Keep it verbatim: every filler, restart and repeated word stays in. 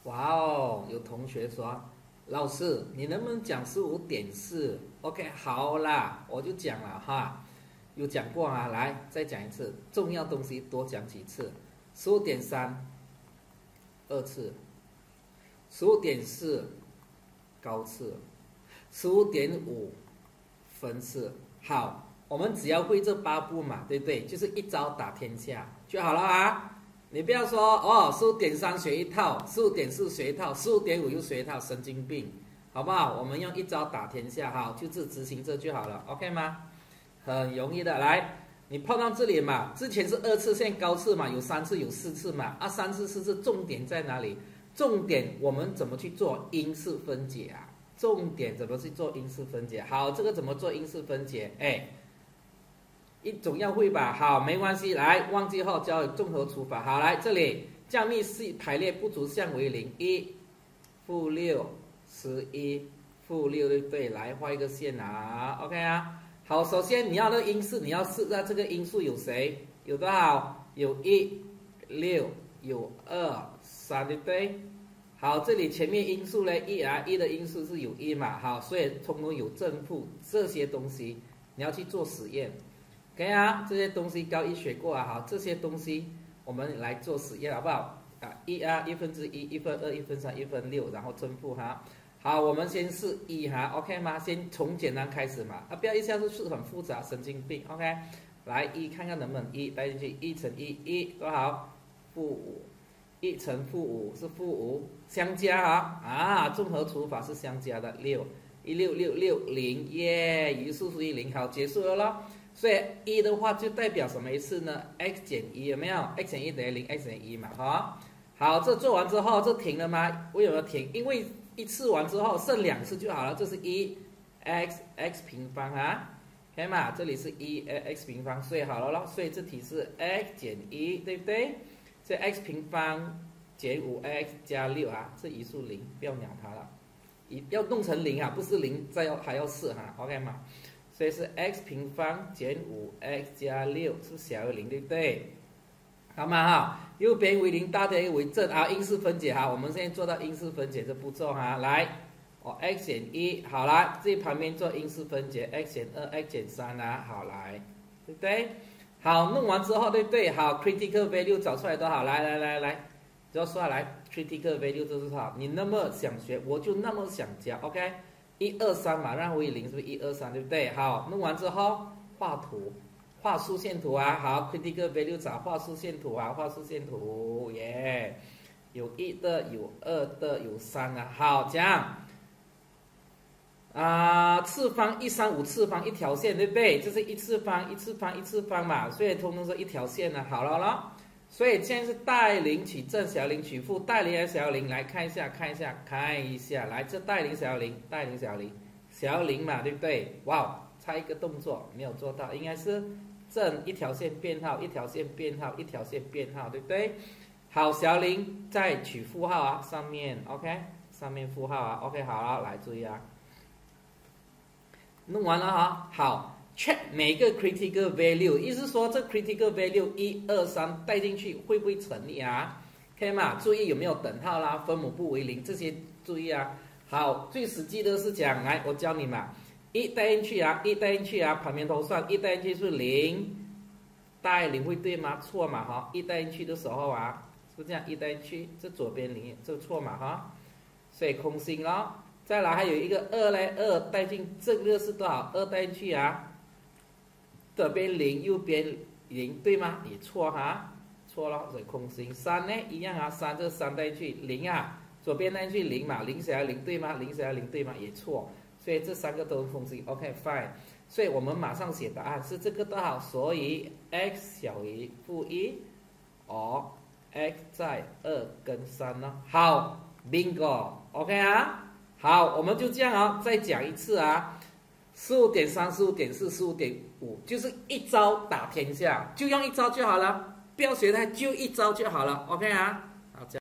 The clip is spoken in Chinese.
哇哦，有同学说，老师，你能不能讲十五点四 ？OK， 好啦，我就讲了哈，有讲过啊，来再讲一次，重要东西多讲几次。十五点三，二次；十五点四，高次；十五点五，分次。好，我们只要会这八步嘛，对不对？就是一招打天下就好了啊。你不要说哦，十五点三学一套，十五点四学一套，十五点五又学一套，神经病，好不好？我们用一招打天下，好，就是执行这就好了 ，OK 吗？很容易的，来，你碰到这里嘛，之前是二次，现在高次嘛，有三次，有四次嘛，啊，三次、四次，重点在哪里？重点我们怎么去做因式分解啊？重点怎么去做因式分解？好，这个怎么做因式分解？哎。一总要会吧，好，没关系，来，忘记后教综合除法，好，来这里降幂系排列不足项为零，一负六十一负六，对不对？来画一个线啊 ，OK 啊，好，首先你要的因式，你要试下这个因数有谁？有多少？有一六，有二三，对不对？好，这里前面因数呢，一啊，一的因数是有一嘛，好，所以通通有正负这些东西，你要去做实验。OK 啊，这些东西高一学过啊，好，这些东西我们来做实验好不好？啊，一啊，一分之一，一分二，一分三，一分六，然后正负哈。好，我们先试一哈 ，OK 吗？先从简单开始嘛，啊，不要一下子是很复杂，神经病 ，OK？ 来一看看能不能一带进去，一乘一，一多少？负五，一乘负五是负五，相加啊，啊，综合除法是相加的，六，一六六六零耶，余数除以零，好，结束了咯。所以一的话就代表什么意思呢 ？x 减一有没有 ？x 减一等于零 ，x 减一嘛，哈。好，这做完之后，这停了吗？为什么停？因为一次完之后剩两次就好了，这是一 x x 平方啊，可以吗？这里是一 x 平方，所以好了咯。所以这题是 x 减一，对不对？所以 x 平方减五 x 加六啊，这一数零，不要鸟它了，一要弄成零啊，不是零再要还要四哈 ，OK 吗？所以是 x 平方减五 x 加六是小于零，对不对？好吗？哈，右边为零，大边为正啊，因式分解哈。我们现在做到因式分解这步骤哈，来，哦 x 减一，好啦，这旁边做因式分解 x 减二 x 减三啊，好来，对不对？好，弄完之后，对不对？好 ，critical value 找出来都好，来来来来，只要说来 critical value 就是好，你那么想学，我就那么想教 ，OK？一二三嘛，让为零是不是一二三，对不对？好，弄完之后画图，画竖线图啊。好 ，critical value 找画竖线图啊，画竖线图耶。Yeah 有一的，有二的，有三啊。好，这样啊、呃，次方一三五次方一条线，对不对？这是一次方，一次方，一次方嘛，所以通通是一条线啊。好了了。所以现在是大零取正，小零取负，大零还是小零？来看一下，看一下，看一下，来，这大零小零，大零小零，小零嘛，对不对？哇，差一个动作没有做到，应该是正一条线编号，一条线编号，一条线编号，对不对？好，小零再取负号啊，上面 OK， 上面负号啊 OK， 好了，来注意啊，弄完了哈，好。check 每个 critical value， 意思说这 critical value 一二三带进去会不会成立啊？可以吗？注意有没有等号啦，分母不为零，这些注意啊。好，最实际的是讲，来我教你嘛，一带进去啊，一带进去啊，旁边头算，一带进去是零，带零会对吗？错嘛哈，一带进去的时候啊，是不是这样？一带进去，这左边零，这错嘛哈，所以空心咯。再来还有一个二嘞，二带进这个是多少？二带进去啊。这边零，右边零，对吗？也错哈，错了，所以空心。三呢，一样啊，三这三带进去零啊，左边带进去零嘛，零小于零对吗？零小于零对吗？也错，所以这三个都是空心。OK fine， 所以我们马上写答案是这个多少？所以 x 小于负一，哦 x 在二跟三呢。好 ，bingo，OK 啊，好，我们就这样啊，再讲一次啊。十五点三、十五点四、十五点五，就是一招打天下，就用一招就好了，不要学它，就一招就好了 ，OK 啊。